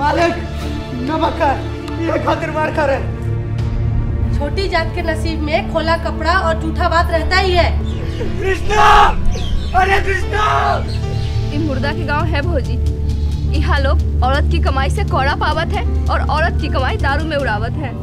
मालिक नमक का ये खातिर मार कर है। छोटी जात के नसीब में खोला कपड़ा और झूठा बात रहता ही है। कृष्णा, अरे कृष्णा! ये मुर्दा के गांव है भौजी। यहाँ लोग औरत की कमाई से कौड़ा पावत है और औरत की कमाई दारू में उड़ावत है।